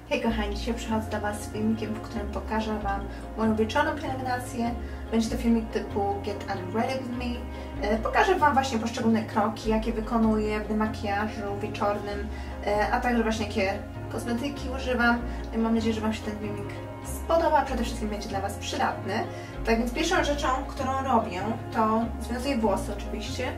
Hej kochani, dzisiaj przychodzę do Was z filmikiem, w którym pokażę Wam moją wieczorną pielęgnację. Będzie to filmik typu Get Unready With Me. Pokażę Wam właśnie poszczególne kroki, jakie wykonuję w demakijażu wieczornym, a także właśnie jakie kosmetyki używam. I mam nadzieję, że Wam się ten filmik spodoba, przede wszystkim będzie dla Was przydatny. Tak więc pierwszą rzeczą, którą robię, to związuję włosy oczywiście.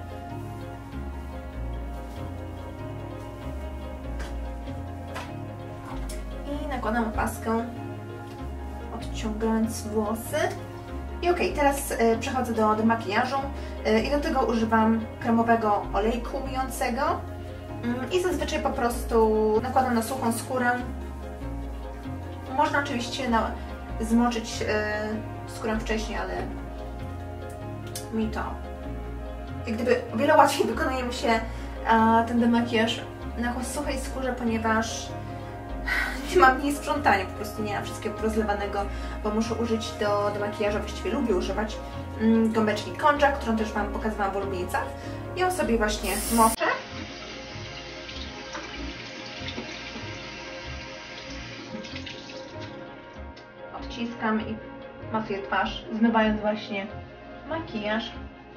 I nakładam opaskę, odciągając włosy. I okej, teraz przechodzę do demakijażu i do tego używam kremowego olejku myjącego i zazwyczaj po prostu nakładam na suchą skórę. Można oczywiście zmoczyć skórę wcześniej, ale mi to jak gdyby o wiele łatwiej wykonuje mi się ten demakijaż na suchej skórze, ponieważ nie mam mniej sprzątania, po prostu nie mam wszystkiego porozlewanego, bo muszę użyć do demakijażu, właściwie lubię używać gąbeczki Konjac, którą też Wam pokazywałam w ulubienicach. Ją sobie właśnie moczę. Odciskam i masuję twarz, zmywając właśnie makijaż.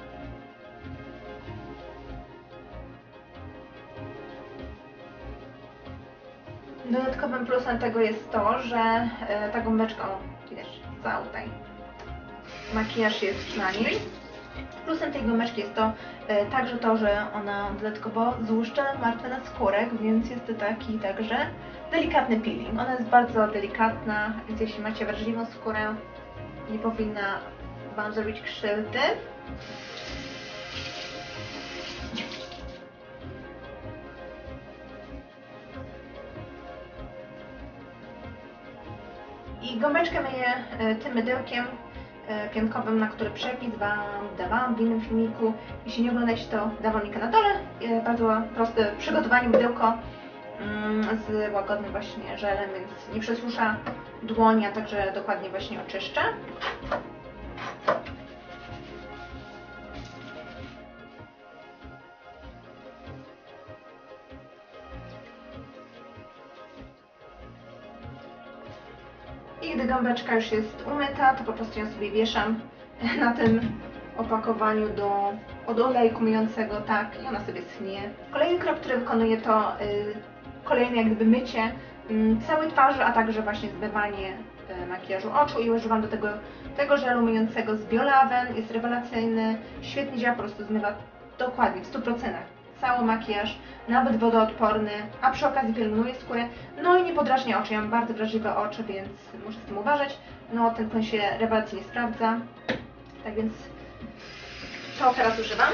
Dodatkowym plusem tego jest to, że ta gąbeczka, widać, cała tutaj makijaż jest na niej. Plusem tej gąbeczki jest to także to, że ona dodatkowo złuszcza martwy naskórek, więc jest to taki także delikatny peeling. Ona jest bardzo delikatna, więc jeśli macie wrażliwą skórę, nie powinna Wam zrobić krzywdy. I gąbeczkę myję tym mydełkiem piankowym, na który przepis Wam dawałam w innym filmiku. Jeśli nie oglądacie, to dawam linkę na dole. Bardzo proste w przygotowaniu mydełko z łagodnym właśnie żelem, więc nie przesusza dłoni, a także dokładnie właśnie oczyszcza. I gdy gąbeczka już jest umyta, to po prostu ją sobie wieszam na tym opakowaniu od olejku myjącego, tak, i ona sobie schnie. Kolejny krok, który wykonuję, to kolejne jak gdyby mycie całej twarzy, a także właśnie zmywanie makijażu oczu i używam do tego żelu myjącego z Biolaven. Jest rewelacyjny, świetnie działa, po prostu zmywa dokładnie w 100% cały makijaż, nawet wodoodporny, a przy okazji pielęgnuje skórę, no i nie podrażnia oczu. Ja mam bardzo wrażliwe oczy, więc muszę z tym uważać. No, ten płyn się rewelacyjnie sprawdza, tak więc to teraz używam.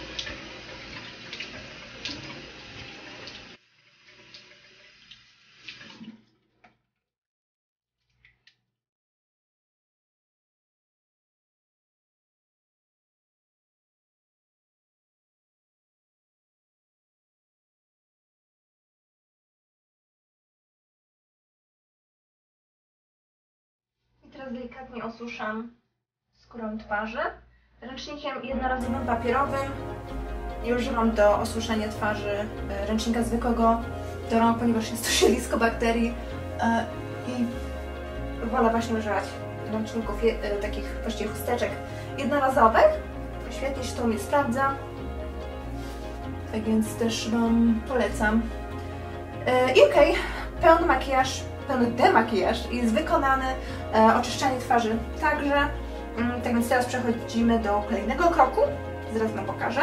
Teraz delikatnie osuszam skórę twarzy ręcznikiem jednorazowym papierowym. Nie używam do osuszania twarzy ręcznika zwykłego do rąk, ponieważ jest to siedlisko bakterii i wolę właśnie używać ręczników takich właściwie chusteczek jednorazowych. Świetnie się to u mnie sprawdza, tak więc też Wam polecam. I okej, pełny makijaż, pełny demakijaż jest wykonany, oczyszczanie twarzy także. Tak więc teraz przechodzimy do kolejnego kroku, zaraz Wam pokażę.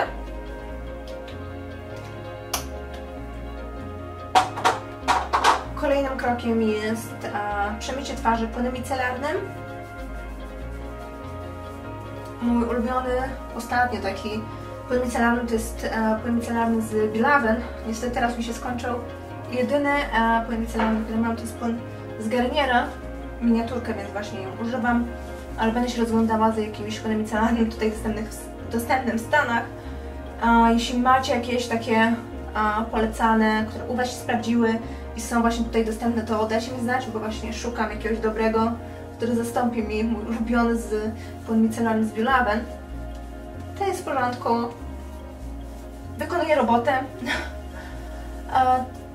Kolejnym krokiem jest przemycie twarzy płynem micelarnym. Mój ulubiony ostatnio taki płyn micelarny to jest płyn micelarny z Biolaven. Niestety teraz mi się skończył. Jedyny płyn micelarny, który mam, to jest płyn z Garniera, miniaturkę, więc właśnie ją używam, ale będę się rozglądała za jakimś płynem micelarnym tutaj dostępnym w Stanach. Jeśli macie jakieś takie polecane, które u Was się sprawdziły i są właśnie tutaj dostępne, to dajcie mi znać, bo właśnie szukam jakiegoś dobrego, który zastąpi mi mój ulubiony płyn micelarny z Biolaven. Ten jest w porządku, wykonuje robotę.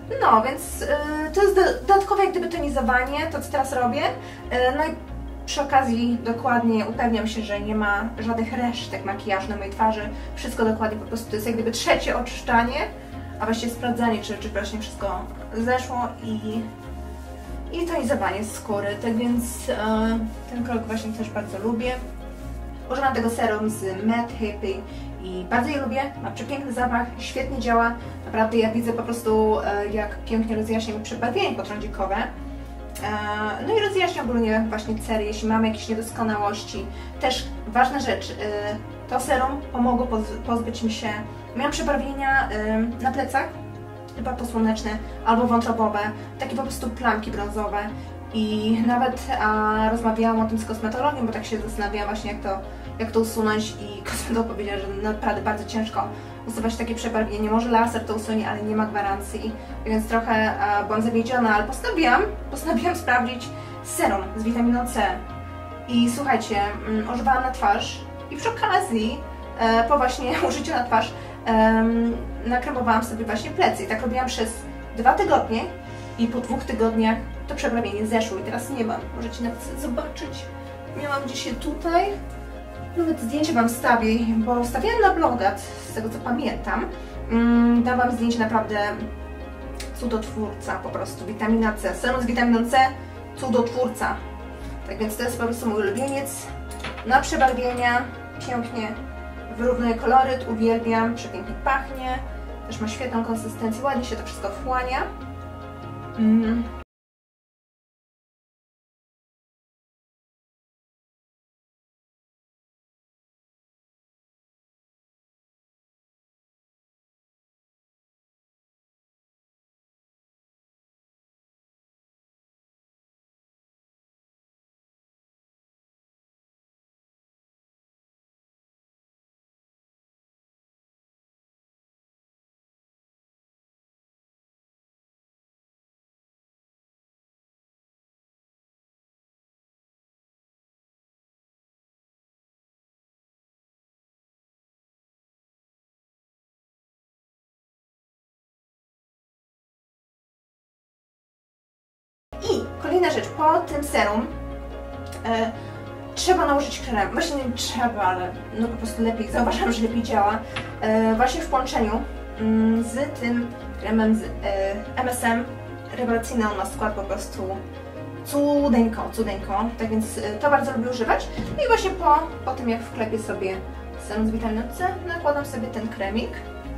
No, więc to jest dodatkowe jak gdyby tonizowanie, to co teraz robię. No i przy okazji dokładnie upewniam się, że nie ma żadnych resztek makijażu na mojej twarzy. Wszystko dokładnie, po prostu to jest jak gdyby trzecie oczyszczanie, a właściwie sprawdzanie, czy właśnie wszystko zeszło i tonizowanie skóry. Tak więc ten krok właśnie też bardzo lubię. Używam tego serum z Mad Hippie i bardzo je lubię, ma przepiękny zapach, świetnie działa. Naprawdę ja widzę po prostu, jak pięknie rozjaśnia mi przebarwienie potrądzikowe. No i rozjaśnia ogólnie właśnie cery, jeśli mamy jakieś niedoskonałości. Też ważna rzecz, to serum pomogło pozbyć mi się, miałam przebarwienia na plecach, chyba posłoneczne albo wątrobowe, takie po prostu plamki brązowe. I nawet rozmawiałam o tym z kosmetologiem, bo tak się zastanawiałam właśnie jak to usunąć i kosmetolog powiedział, że naprawdę bardzo ciężko usuwać takie przebarwienie. Może laser to usunie, ale nie ma gwarancji, więc trochę byłam zawiedziona, ale postanowiłam sprawdzić serum z witaminą C. I słuchajcie, używałam na twarz i przy okazji, po właśnie użyciu na twarz, nakremowałam sobie właśnie plecy. I tak robiłam przez 2 tygodnie i po 2 tygodniach to przebarwienie zeszło i teraz nie mam. Możecie nawet zobaczyć. Miałam gdzieś je tutaj. Nawet zdjęcie Wam wstawię, bo wstawiałam na bloga, z tego co pamiętam. Dam Wam zdjęcie, naprawdę cudotwórca po prostu. Witamina C. Serum z witaminą C, cudotwórca. Tak więc to jest po prostu mój ulubieniec na przebarwienia. Pięknie wyrównuje koloryt, uwielbiam, przepięknie pachnie. Też ma świetną konsystencję, ładnie się to wszystko wchłania. I kolejna rzecz, po tym serum trzeba nałożyć krem. Właśnie nie trzeba, ale no po prostu lepiej, zauważam, że lepiej działa. Właśnie w połączeniu z tym kremem z MSM rewelacyjny on ma skład po prostu cudeńko. Tak więc to bardzo lubię używać. No i właśnie po tym jak wklepię sobie serum z witaminą C, nakładam sobie ten kremik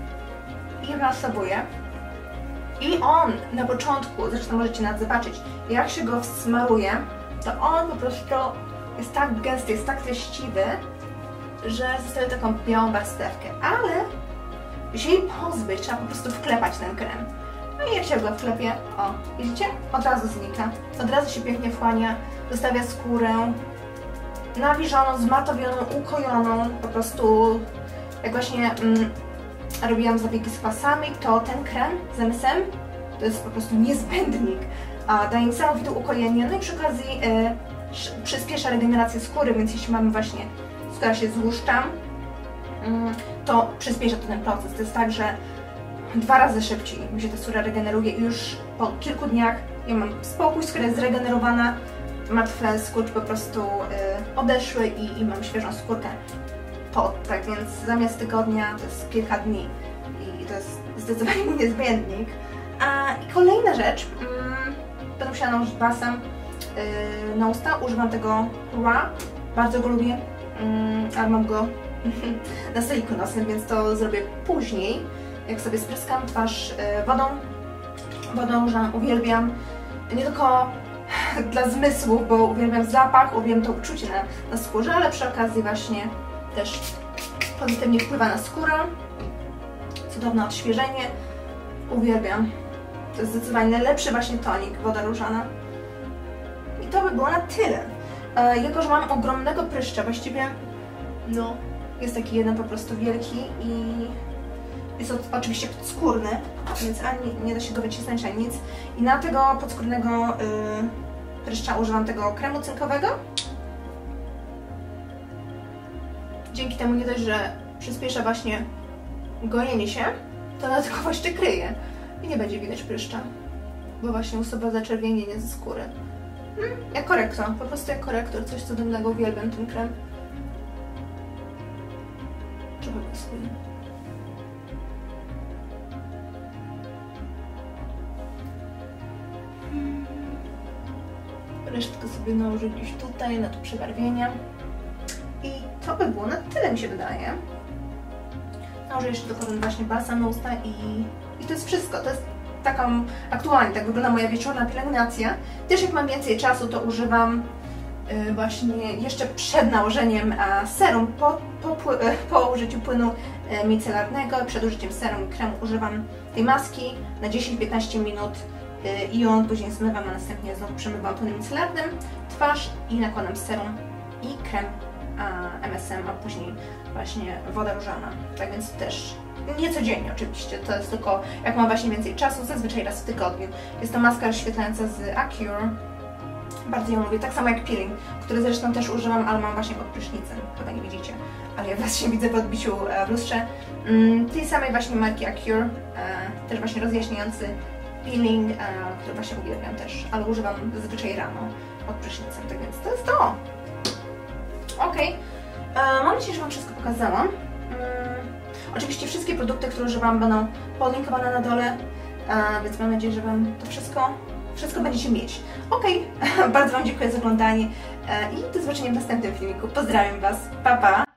i masowuję. I on na początku, zresztą możecie nawet zobaczyć, jak się go wsmaruje, to on po prostu jest tak gęsty, jest tak treściwy, że zostawia taką białą warstewkę. Ale jeśli jej pozbyć, trzeba po prostu wklepać ten krem. No i jak się go wklepie, o, widzicie? Od razu znika. Od razu się pięknie wchłania, zostawia skórę nawilżoną, zmatowioną, ukojoną, po prostu jak właśnie robiłam zabiegi z kwasami, to ten krem z MSM to jest po prostu niezbędnik. Daje niesamowite ukojenie, no i przy okazji przyspiesza regenerację skóry, więc jeśli mamy właśnie, skóra się złuszcza, to przyspiesza to ten proces. To jest tak, że 2 razy szybciej mi się ta skóra regeneruje i już po kilku dniach ja mam spokój, skóra jest zregenerowana, martwe skórki po prostu odeszły i mam świeżą skórkę. Tak więc zamiast tygodnia to jest kilka dni i to jest zdecydowanie mój niezbędnik. I kolejna rzecz, będę musiała nałożyć balsam na usta, używam tego Raw, bardzo go lubię, ale mam go na stoliku nocnym, więc to zrobię później, jak sobie spryskam twarz wodą uwielbiam, nie tylko dla zmysłów, bo uwielbiam zapach, uwielbiam to uczucie na skórze, ale przy okazji właśnie też pozytywnie wpływa na skórę, cudowne odświeżenie, uwielbiam. To jest zdecydowanie najlepszy właśnie tonik, woda różana. I to by było na tyle. Jako że mam ogromnego pryszcza, właściwie no, jest taki jeden po prostu wielki i jest oczywiście podskórny, więc ani nie da się go wycisnąć, ani nic. I na tego podskórnego pryszcza używam tego kremu cynkowego. Dzięki temu nie dość, że przyspiesza właśnie gojenie się, to dodatkowo jeszcze kryje. i nie będzie widać pryszcza, bo właśnie usuwa zaczerwienienie ze skóry. Jak korektor, po prostu jak korektor, coś cudownego, uwielbiam ten krem. Trochę pasuje. Resztkę sobie nałożę gdzieś tutaj, na to przebarwienie. I to by było na tyle, mi się wydaje. Nałożę jeszcze tylko ten właśnie balsam na usta i to jest wszystko. To jest taką, aktualnie tak wygląda moja wieczorna pielęgnacja. Też jak mam więcej czasu, to używam właśnie jeszcze przed nałożeniem serum, po użyciu płynu micelarnego, przed użyciem serum i kremu używam tej maski na 10-15 minut i ją później zmywam, a następnie znowu przemywam płynem micelarnym twarz i nakładam serum i krem MSM, a później właśnie woda różana. Tak więc też nie codziennie oczywiście, to jest tylko jak mam właśnie więcej czasu, zazwyczaj raz w tygodniu. Jest to maska rozświetlająca z Acure. Bardzo ją lubię, tak samo jak peeling, który zresztą też używam, ale mam właśnie pod prysznicem, chyba nie widzicie, ale ja właśnie widzę po odbiciu w lustrze. Tej samej właśnie marki Acure, też właśnie rozjaśniający peeling, który właśnie uwielbiam też, ale używam zazwyczaj rano pod prysznicem, tak więc to jest to. Okej, mam nadzieję, że Wam wszystko pokazałam. Oczywiście wszystkie produkty, które używam, będą podlinkowane na dole, więc mam nadzieję, że Wam to wszystko będziecie mieć. Okej, bardzo Wam dziękuję za oglądanie i do zobaczenia w następnym filmiku. Pozdrawiam Was, pa pa!